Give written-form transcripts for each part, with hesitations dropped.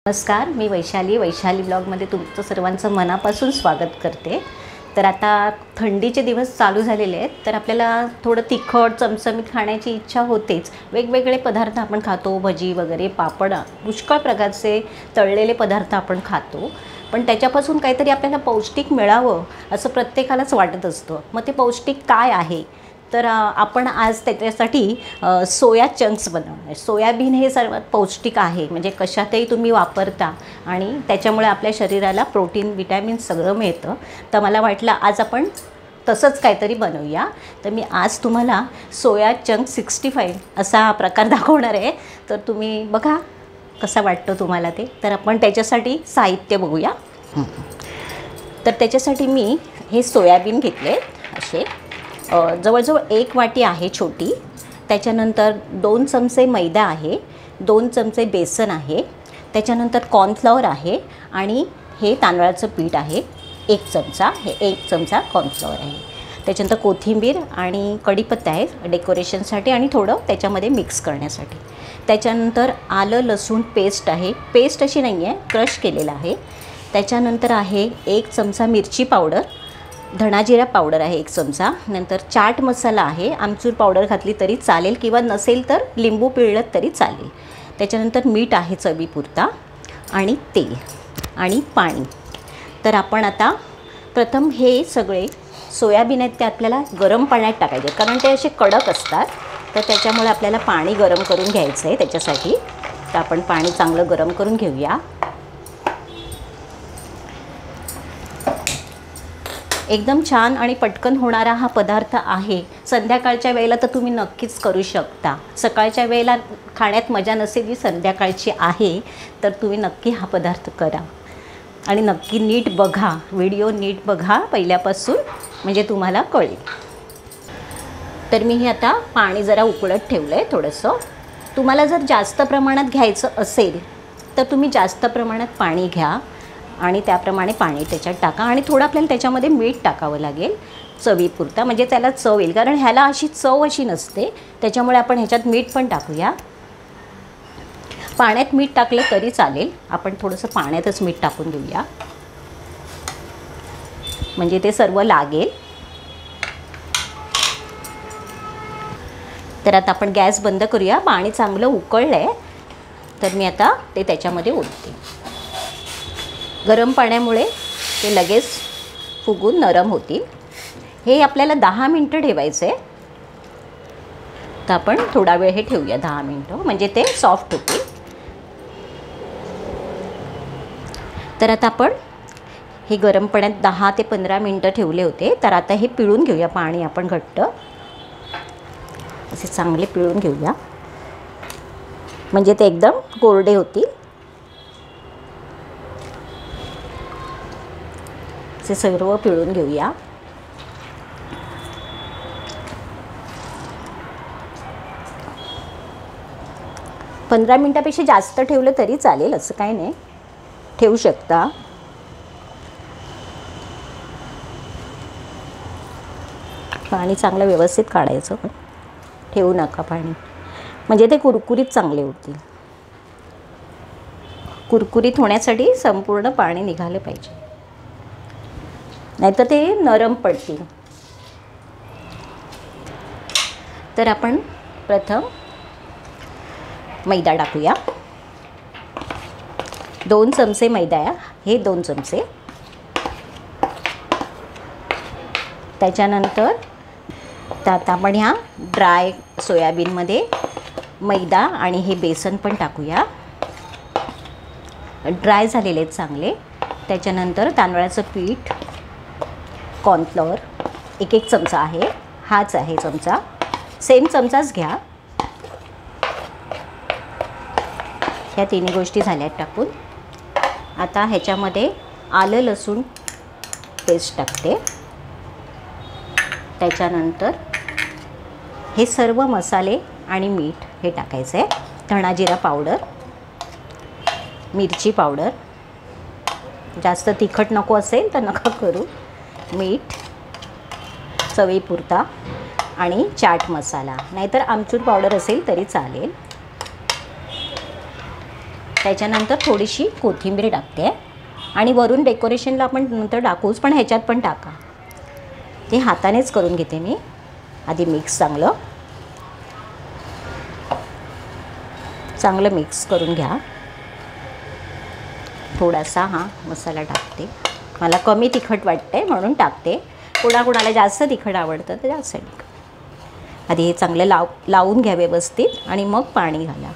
नमस्कार, मी वैशाली ब्लॉगमध्ये तुमचं सर्वांचं मनापासून स्वागत करते। तर आता थंडीचे दिवस चालू झालेले आहेत, तर आपल्याला थोडं तिखट चमचमीत खाण्याची इच्छा होतेच। वेगवेगळे पदार्थ आपण खातो, भजी वगैरे, पापड, पुष्कळ प्रकारचे तळलेले पदार्थ आपण खातो, पण त्याच्यापासून काहीतरी आपल्याला पौष्टिक मिळावं असं प्रत्येकालाच वाटत असतं। मग ते पौष्टिक काय आहे? तर आपण आज त्याच्यासाठी सोया चंक्स बनवणार। सोयाबीन हे सर्वात पौष्टिक आहे, म्हणजे कशातही तुम्ही वापरता आणि त्याच्यामुळे आपल्या शरीराला प्रोटीन विटॅमिन सगळं मिळतं। तर मला वाटलं आज आपण तसंच काहीतरी बनवूया। तर मी आज तुम्हाला सोया चंक 65 असा प्रकार दाखवणार आहे। तर तुम्ही बघा कसा वाटतो तुम्हाला ते। तर आपण त्याच्यासाठी साहित्य बघूया। तर त्याच्यासाठी मी हे सोयाबीन घेतले असे, जवळजवळ 1 वाटी आहे छोटी। त्याच्यानंतर 2 चमचे मैदा आहे, 2 चमचे बेसन आहे, त्याच्यानंतर कॉर्नफ्लॉवर आहे आणि हे तांदळाचं पीठ आहे 1 चमचा, हे 1 चमचा कॉर्नफ्लॉवर आहे। त्याच्यानंतर कोथिंबीर आणि कढीपत्ता आहे डेकोरेशनसाठी आणि थोडं त्याच्यामध्ये मिक्स करण्यासाठी। त्याच्यानंतर आलं लसूण पेस्ट आहे, पेस्ट अशी नाही आहे, क्रश केलेलं आहे। त्याच्यानंतर आहे 1 चमचा मिरची पावडर, धणा जिरा पावडर आहे 1 चमचा, नंतर चाट मसाला आहे, आमचूर पावडर घातली तरी चालेल किंवा नसेल तर लिंबू पिळलं तरी चालेल। त्याच्यानंतर मीठ आहे चवीपुरता आणि तेल आणि पाणी। तर आपण आता प्रथम हे सगळे सोयाबीन आहेत ते आपल्याला गरम पाण्यात टाकायचे, कारण ते असे कडक असतात। तर त्याच्यामुळे आपल्याला पाणी गरम करून घ्यायचं आहे त्याच्यासाठी। तर आपण पाणी चांगलं गरम करून घेऊया। एकदम छान आणि पटकन होणारा हा पदार्थ आहे। संध्याकाळच्या वेळेला तर तुम्ही नक्कीच करू शकता। सकाळच्या वेळेला खाण्यात मजा नसेल जी संध्याकाळची आहे, तर तुम्ही नक्की हा पदार्थ करा आणि नक्की नीट बघा, व्हिडिओ नीट बघा पहिल्यापासून, म्हणजे तुम्हाला कळेल। तर मी हे आता पाणी जरा उकळत ठेवलं आहे थोडंसं। तुम्हाला जर जास्त प्रमाणात घ्यायचं असेल तर तुम्ही जास्त प्रमाणात पाणी घ्या आणि त्याप्रमाणे पाणी त्याच्यात टाका आणि थोडं आपल्याला त्याच्यामध्ये मीठ टाकावं लागेल चवीपुरता, म्हणजे त्याला चव येईल, कारण ह्याला अशी चव अशी नसते, त्याच्यामुळे आपण ह्याच्यात मीठ पण टाकूया। पाण्यात मीठ टाकलं तरी चालेल, आपण थोडंसं पाण्यातच मीठ टाकून देऊया म्हणजे ते सर्व लागेल। तर आता आपण गॅस बंद करूया। पाणी चांगलं उकळलं आहे, तर मी आता ते त्याच्यामध्ये ओतते। गरम पाण्यामुळे ते लगेच फुगून नरम होतील। हे आपल्याला 10 मिनटं ठेवायचं आहे। तर आपण थोडा वेळ हे ठेवूया 10 मिनटं, म्हणजे ते सॉफ्ट होतील। तर आता आपण हे गरम पाण्यात 10 ते 15 मिनटं ठेवले होते। तर आता हे पिळून घेऊया पाणी, आपण घट्ट असे चांगले पिळून घेऊया, म्हणजे ते एकदम कोरडे होतील। ते सर्व पिळून घेऊया। पंधरा मिनिटापेक्षा जास्त ठेवलं तरी चालेल, असं काही नाही, ठेवू शकता। पाणी चांगलं व्यवस्थित काढायचं, पण ठेवू नका पाणी, म्हणजे ते कुरकुरीत चांगले होतील। कुरकुरीत होण्यासाठी संपूर्ण पाणी निघालं पाहिजे, नाहीतर ते नरम पडतील। तर आपण प्रथम मैदा टाकूया। 2 चमचे मैदा आहे, हे 2 चमचे। त्याच्यानंतर त्यात आपण ह्या ड्राय सोयाबीनमध्ये मैदा आणि हे बेसन पण टाकूया, ड्राय झालेले आहेत चांगले। त्याच्यानंतर तांदळाचं पीठ, कॉर्नफ्लॉवर 1 चमचा आहे, हाच आहे चमचा, सेम चमचाच घ्या। ह्या तिन्ही गोष्टी झाल्यात टाकून। आता ह्याच्यामध्ये आलं लसूण पेस्ट टाकते। त्याच्यानंतर हे सर्व मसाले आणि मीठ हे टाकायचं आहे। धणा जिरा पावडर, मिरची पावडर, जास्त तिखट नको असेल तर नका करू, मीठ चवीपुरता आणि चाट मसाला, नाहीतर आमचूर पावडर असेल तरी चालेल। त्याच्यानंतर थोडीशी कोथिंबीर टाकते आणि वरून डेकोरेशनला आपण नंतर टाकूच, पण ह्याच्यात पण टाका. ते हातानेच करून घेते मी. आधी मिक्स चांगलं मिक्स करून घ्या. थोडासा हा मसाला टाकते. मला कमी तिखट वाटते म्हणून टाकते. कुणाला जास्त तिखट आवडतं तर जास्त तिखट. आधी हे चांगलं लावून घ्या व्यवस्थित आणि मग पाणी घाला.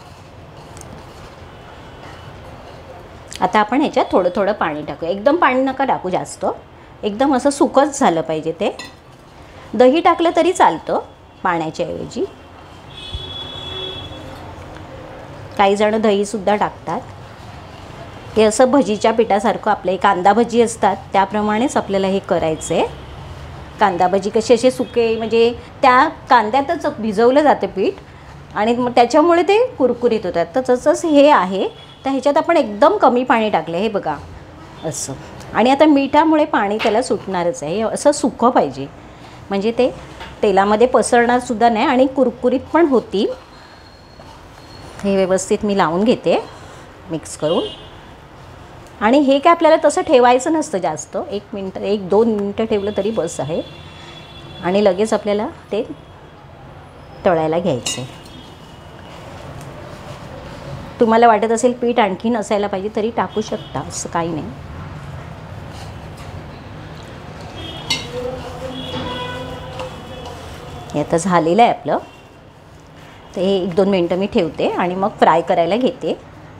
आता आपण ह्याच्यात थोडं थोडं पाणी टाकूया. एकदम पाणी नका टाकू जास्त, एकदम असं सुकंच झालं पाहिजे ते. दही टाकलं तरी चालतं पाण्याच्या ऐवजी. काही जण दहीसुद्धा टाकतात. हे असं भजीच्या पिठासारखं, आपले कांदा भजी असतात त्याप्रमाणेच आपल्याला हे करायचं आहे. कांदा भजी कसे असे सुके, म्हणजे त्या कांद्यातच भिजवलं जातं पीठ आणि मग त्याच्यामुळे ते कुरकुरीत होतात. तर तसंच हे आहे. तर ह्याच्यात आपण एकदम कमी पाणी टाकलं हे बघा असं. आणि आता मिठामुळे पाणी त्याला सुटणारच आहे. हे असं सुकं पाहिजे, म्हणजे ते तेलामध्ये पसरणारसुद्धा नाही आणि कुरकुरीत पण होतील. हे व्यवस्थित मी लावून घेते मिक्स करून. आणि हे काय आपल्याला तसं ठेवायचं नसतं जास्त. 1 मिनटं 1-2 मिनटं ठेवलं तरी बस आहे. आणि लगेच आपल्याला ते तळायला घ्यायचं आहे. तुम्हाला वाटत असेल पीठ आणखी नसायला पाहिजे तरी टाकू शकता, असं काही नाही. हे आता झालेलं आहे आपलं. तर हे 1-2 मिनटं मी ठेवते आणि मग फ्राय करायला घेते.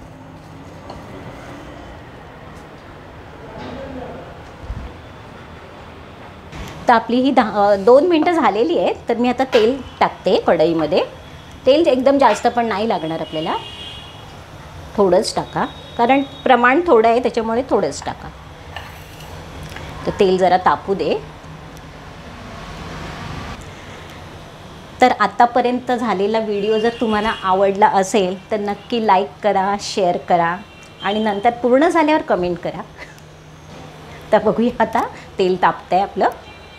तर आपली ही 2 मिनटं झालेली आहेत. तर मी आता तेल टाकते कढईमध्ये. तेल एकदम जास्त पण नाही लागणार आपल्याला, थोडंच टाका, कारण प्रमाण थोडं आहे त्याच्यामुळे थोडंच टाका. तर तेल जरा तापू दे. तर आतापर्यंत झालेला व्हिडिओ जर तुम्हाला आवडला असेल तर नक्की लाईक करा, शेअर करा आणि नंतर पूर्ण झाल्यावर कमेंट करा. तर बघूया आता तेल तापतं आहे आपलं.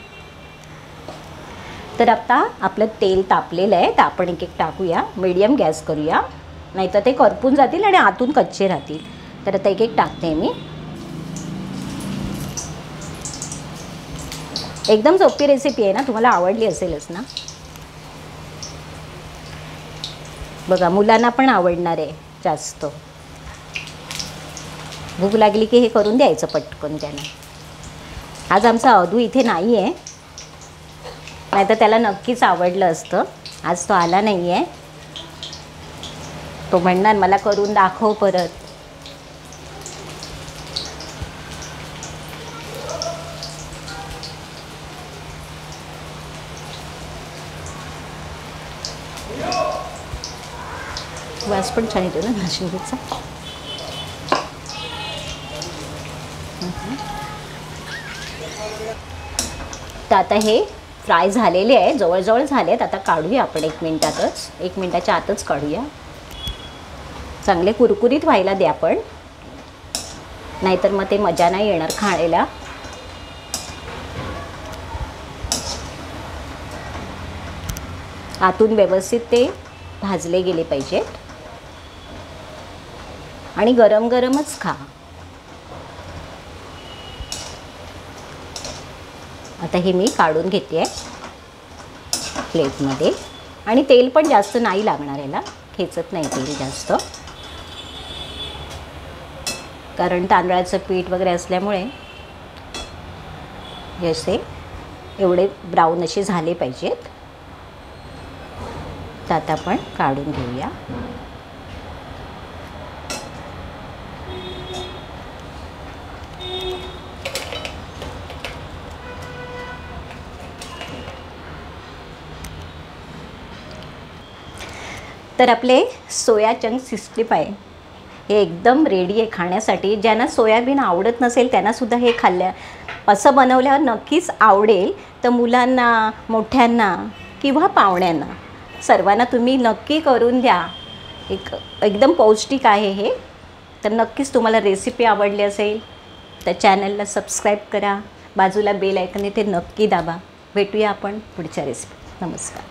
तर आता आपलं तेल तापलेलं आहे. तर आपण एक टाकूया. मीडियम गॅस करूया, नाहीतर ते करपून जातील आणि आतून कच्चे राहतील. तर आता एक टाकते मी. एकदम सोपी रेसिपी आहे ना, तुम्हाला आवडली असेलच ना. बघा मुलांना पण आवडणार आहे जास्त. भूक लागली की हे करून द्यायचं पटकन त्यांना. आज आमचा अदू इथे नाही आहे, नाहीतर त्याला नक्कीच आवडलं असतं. आज तो आला नाही आहे. तो म्हणणार मला करून दाखव परत. वास पण छान येतो ना नाशिकचा. तर आता हे फ्राय झालेले आहे, जवळजवळ झाले आहेत. आता काढूया आपण 1 मिनटातच, 1 मिनटाच्या आतच काढूया. चांगले कुरकुरीत व्हायला द्या पण, नाहीतर मग ते मजा नाही येणार खायला. आतून व्यवस्थित ते भाजले गेले पाहिजेत आणि गरम गरमच खा. आता हे मी काढून घेते आहे प्लेटमध्ये. आणि तेल पण जास्त नाही लागणार याला, खेचत नाही तेल जास्त, कारण तांदळाचं पीठ वगैरे असल्यामुळे हे असे एवढे ब्राऊन असे झाले पाहिजेत. तर आता आपण काढून घेऊया. तर आपले सोया चंक्स 65 हे एकदम रेडी आहे खाण्यासाठी. ज्यांना सोयाबीन आवडत नसेल त्यांनासुद्धा हे असं बनवल्यावर नक्कीच आवडेल. तर मुलांना, मोठ्यांना किंवा पाहुण्यांना सर्वांना तुम्ही नक्की करून द्या. एकदम पौष्टिक आहे हे. तर नक्कीच तुम्हाला रेसिपी आवडली असेल तर चॅनलला सबस्क्राईब करा. बाजूला बेल आयकॉन आहे ते नक्की दाबा. भेटूया आपण पुढच्या रेसिपी. नमस्कार.